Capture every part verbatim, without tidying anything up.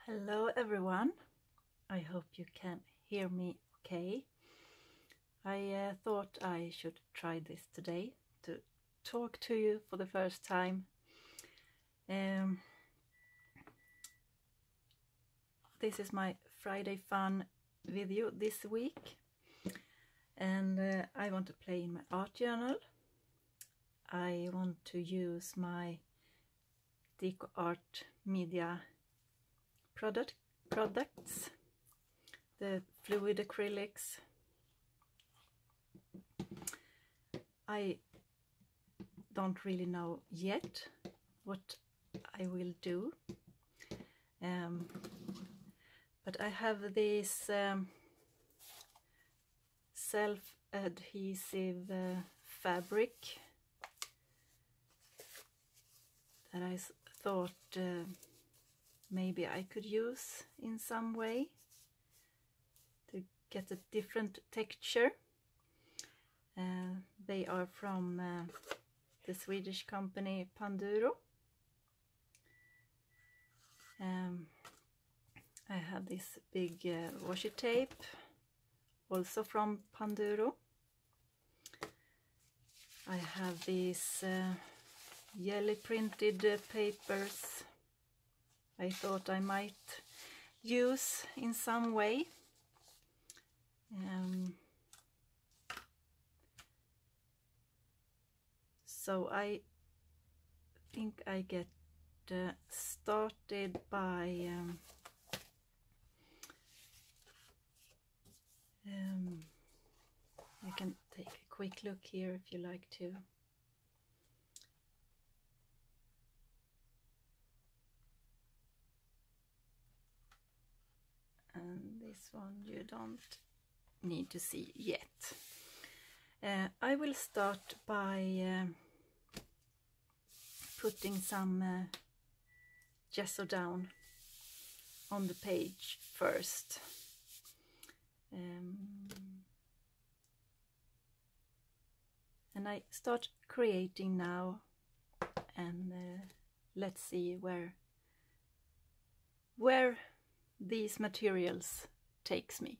Hello everyone, I hope you can hear me okay. I uh, thought I should try this today to talk to you for the first time. Um, this is my Friday fun video this week, and uh, I want to play in my art journal. I want to use my Deco Art Media product products, the fluid acrylics. I don't really know yet what I will do, um, but I have this um, self-adhesive uh, fabric that I thought uh, maybe I could use in some way to get a different texture. Uh, they are from uh, the Swedish company Panduro. Um, I have this big uh, washi tape, also from Panduro. I have these uh, jelly printed uh, papers I thought I might use in some way. Um, so I think I get uh, started by um, um, you can take a quick look here if you like to. And this one you don't need to see yet. Uh, I will start by uh, putting some uh, gesso down on the page first. Um, and I start creating now, and uh, let's see where where these materials takes me.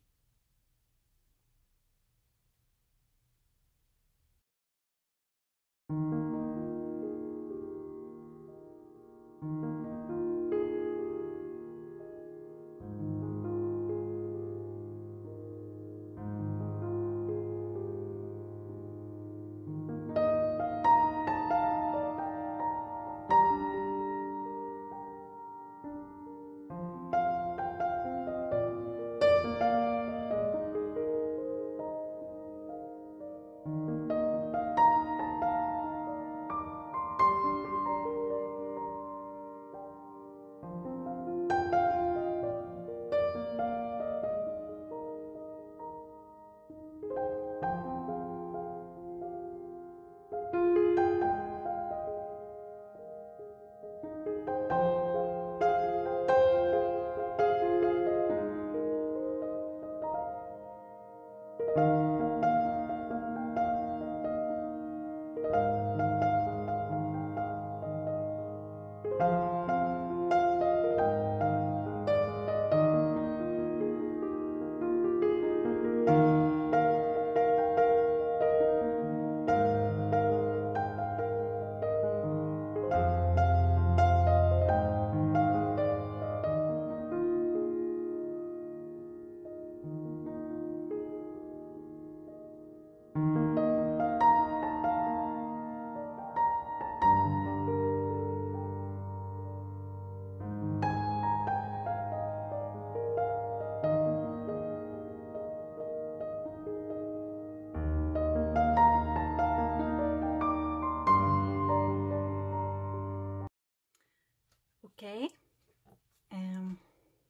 Okay, um,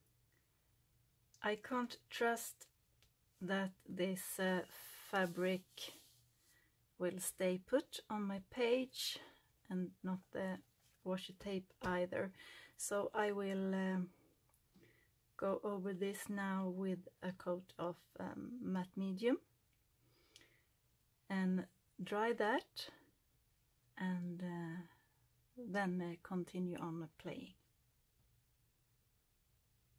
I can't trust that this uh, fabric will stay put on my page, and not the washi tape either, so I will um, go over this now with a coat of um, matte medium and dry that, and uh, then uh, continue on playing.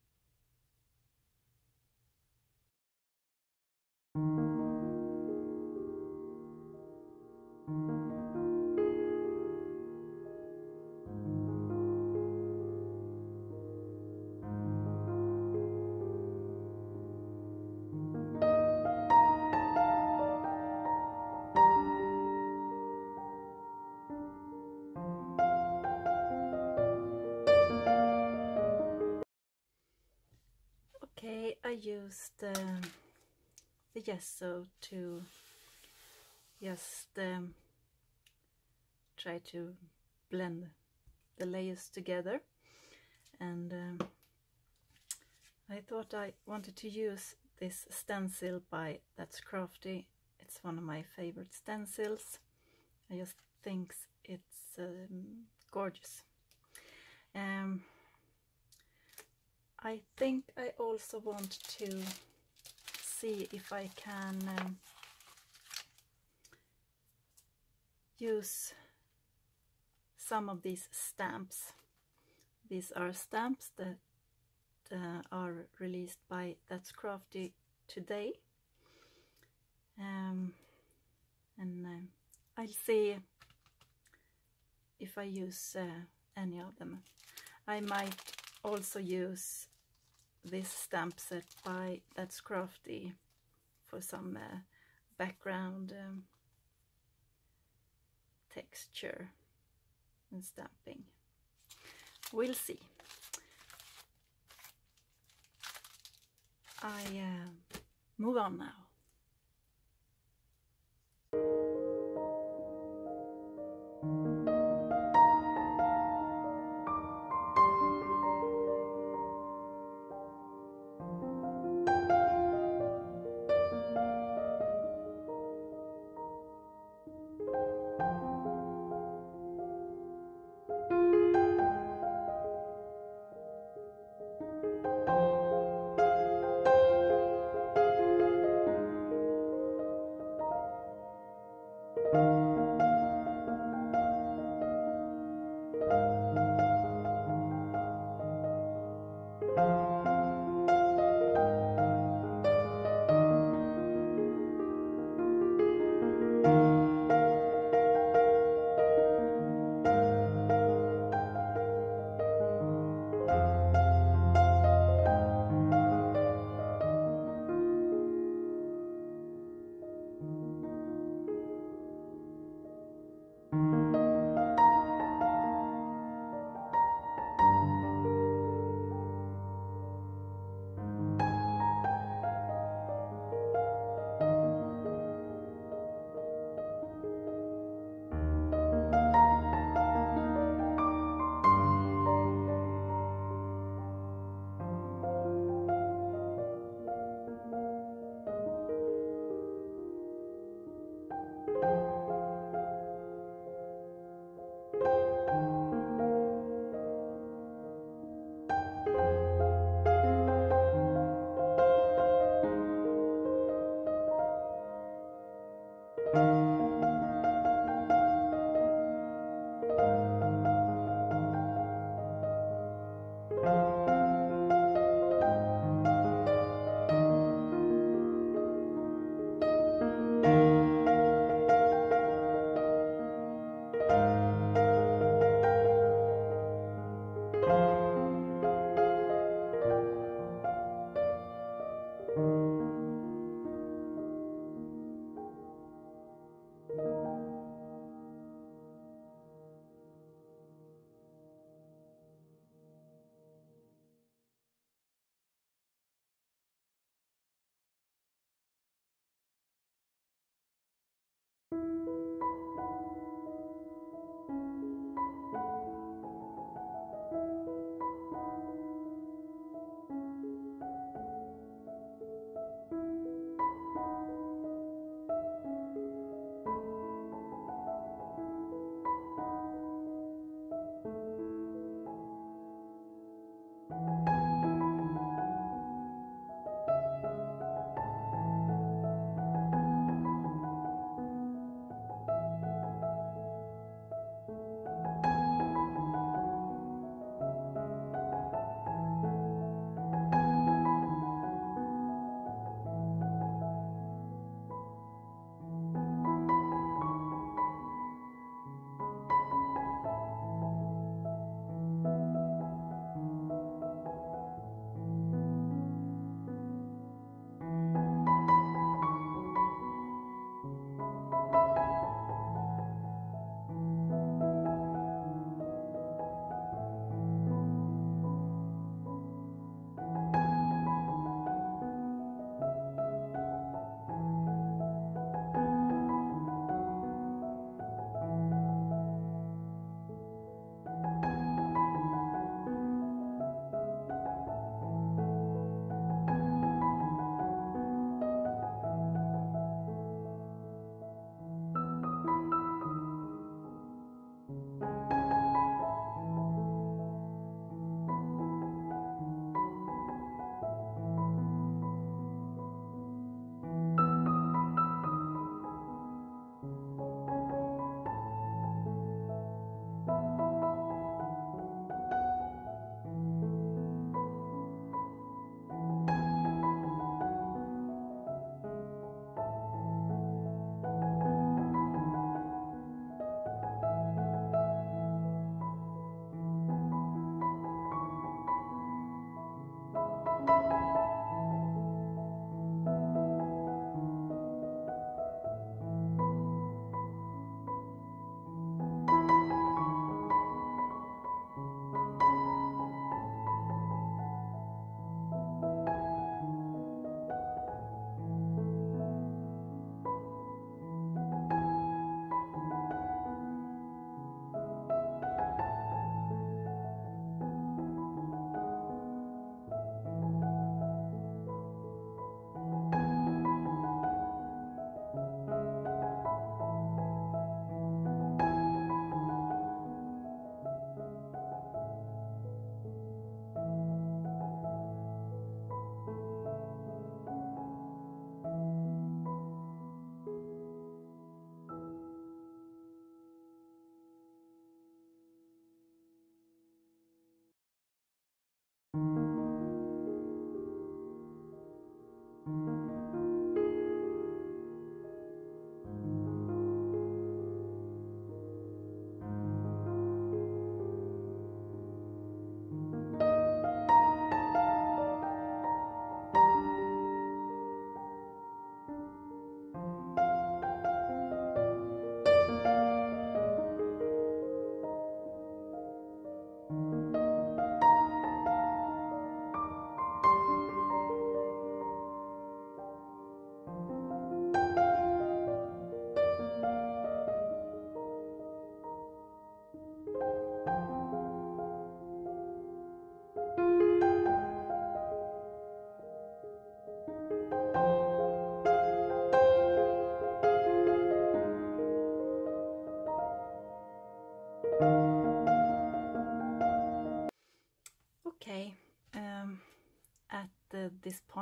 Okay, I used um, the gesso to just um, try to blend the layers together, and um, I thought I wanted to use this stencil by That's Crafty. It's one of my favorite stencils. I just think it's um, gorgeous. Um, I think I also want to see if I can um, use some of these stamps. These are stamps that uh, are released by That's Crafty today, um, and uh, I'll see if I use uh, any of them. I might also use this stamp set by That's Crafty for some uh, background um, texture and stamping. We'll see. I uh, move on now.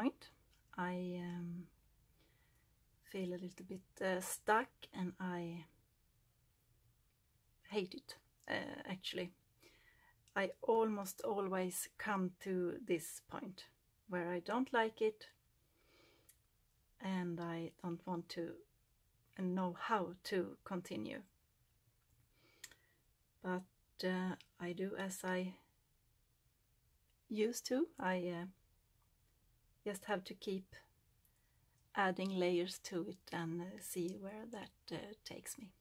point. I um, feel a little bit uh, stuck, and I hate it, uh, actually. I almost always come to this point where I don't like it, and I don't want to know how to continue. But uh, I do as I used to. I uh, just have to keep adding layers to it and uh, see where that uh, takes me.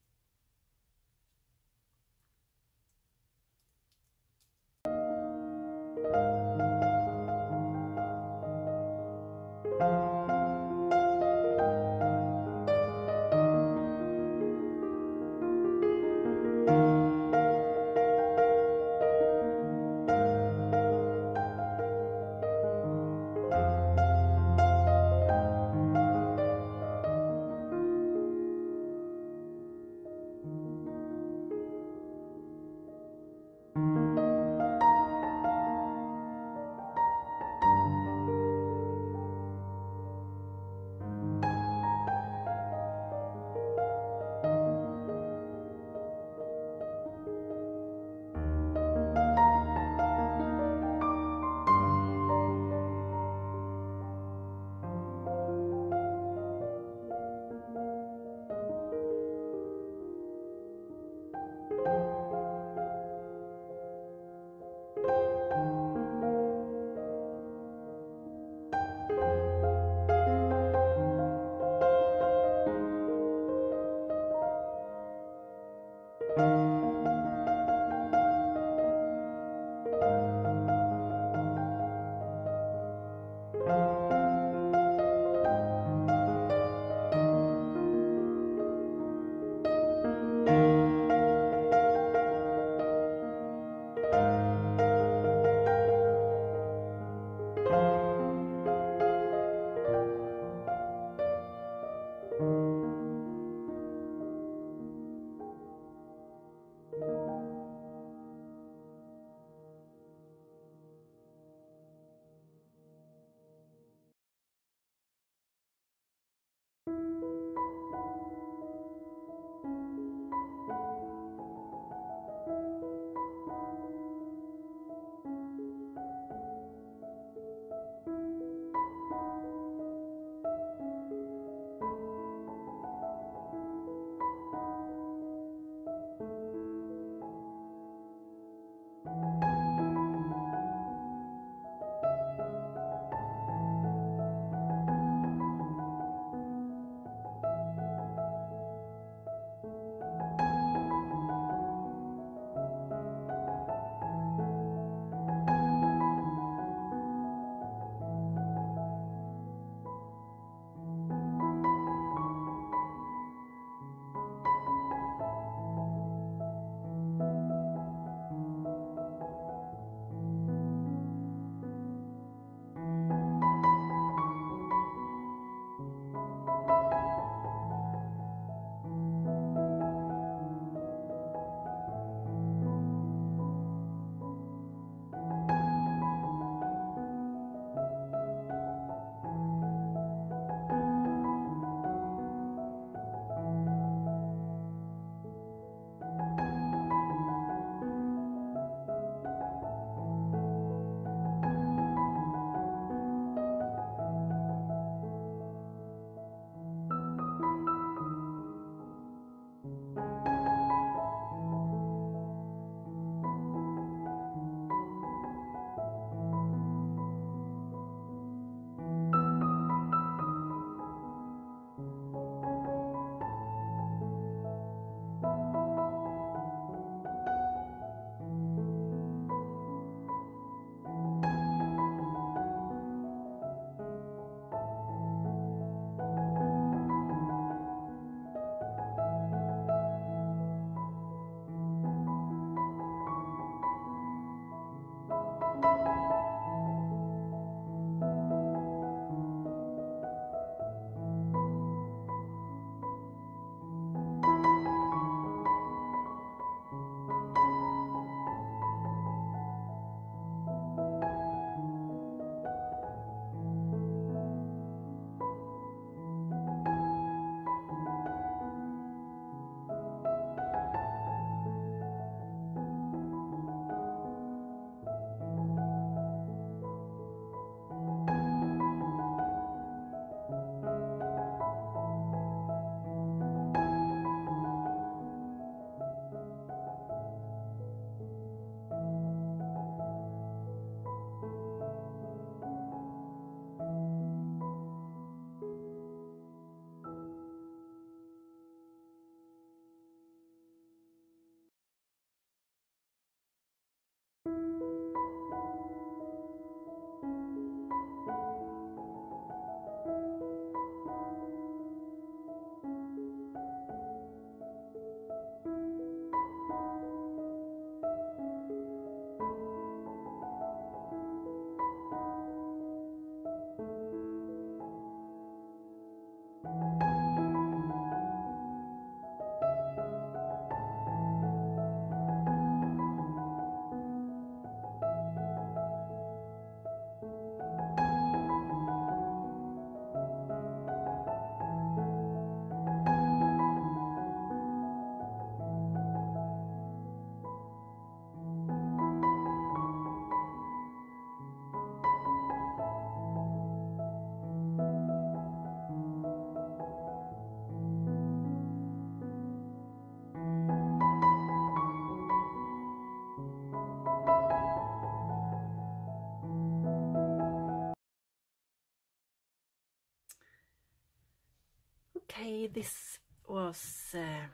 Okay, this was uh,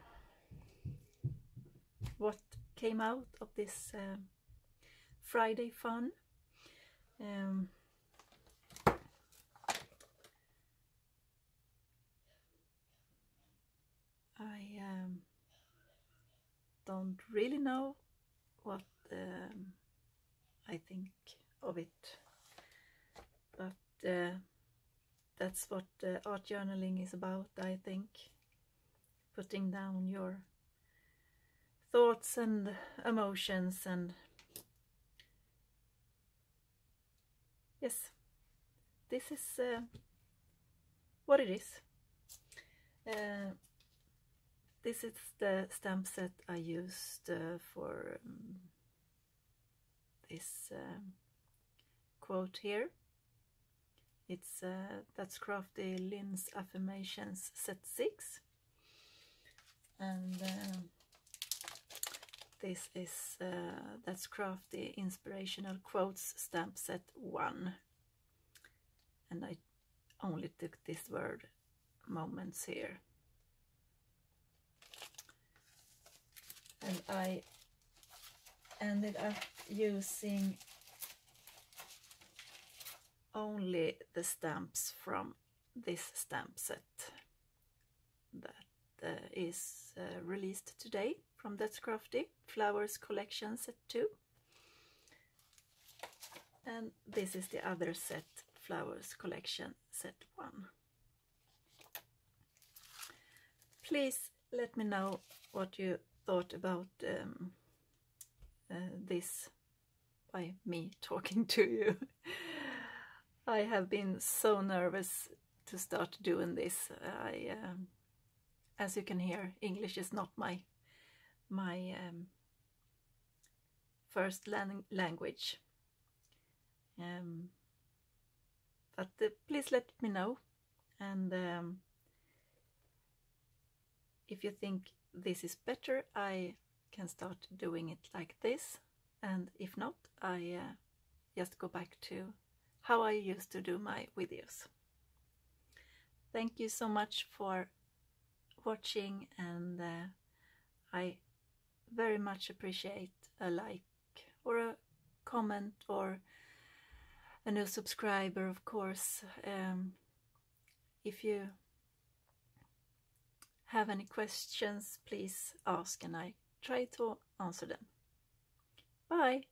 what came out of this uh, Friday fun. Um, I um, don't really know what um, I think of it, but uh, that's what uh, art journaling is about, I think. Putting down your thoughts and emotions, and yes, this is uh, what it is. Uh, this is the stamp set I used uh, for um, this um, quote here. It's uh, That's Crafty Lynn's Affirmations set six, and uh, this is uh, That's Crafty Inspirational Quotes stamp set one, and I only took this word moments here, and I ended up using only the stamps from this stamp set that uh, is uh, released today from That's Crafty Flowers Collection set two, and this is the other set, Flowers Collection set one. Please let me know what you thought about um, uh, this by me talking to you. I have been so nervous to start doing this. I, um, as you can hear, English is not my my um, first lang language. Um, but uh, please let me know, and um, if you think this is better, I can start doing it like this, and if not, I uh, just go back to how I used to do my videos. Thank you so much for watching, and uh, I very much appreciate a like or a comment or a new subscriber, of course. Um, if you have any questions, please ask and I try to answer them. Bye!